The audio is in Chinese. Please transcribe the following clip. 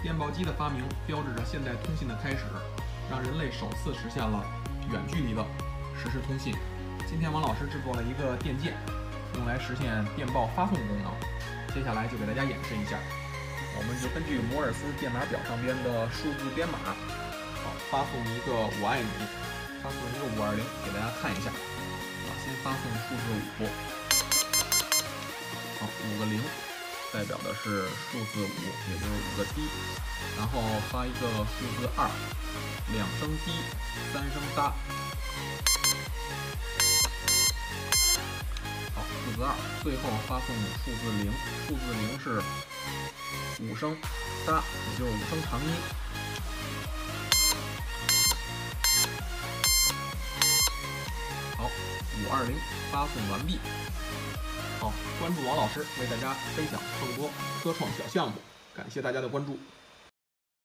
电报机的发明标志着现代通信的开始，让人类首次实现了远距离的实时通信。今天王老师制作了一个电键，用来实现电报发送功能。接下来就给大家演示一下，我们就根据摩尔斯电码表上边的数字编码，发送一个“我爱你”，发送一个520，给大家看一下。先发送数字5，5个0。代表的是数字5，也就是5个 D， 然后发一个数字2，2声低，3声搭。好，数字2，最后发送数字0，数字0是5声搭，也就是5声长音。好，520发送完毕。好，关注王老师，为大家分享更多科创小项目，感谢大家的关注。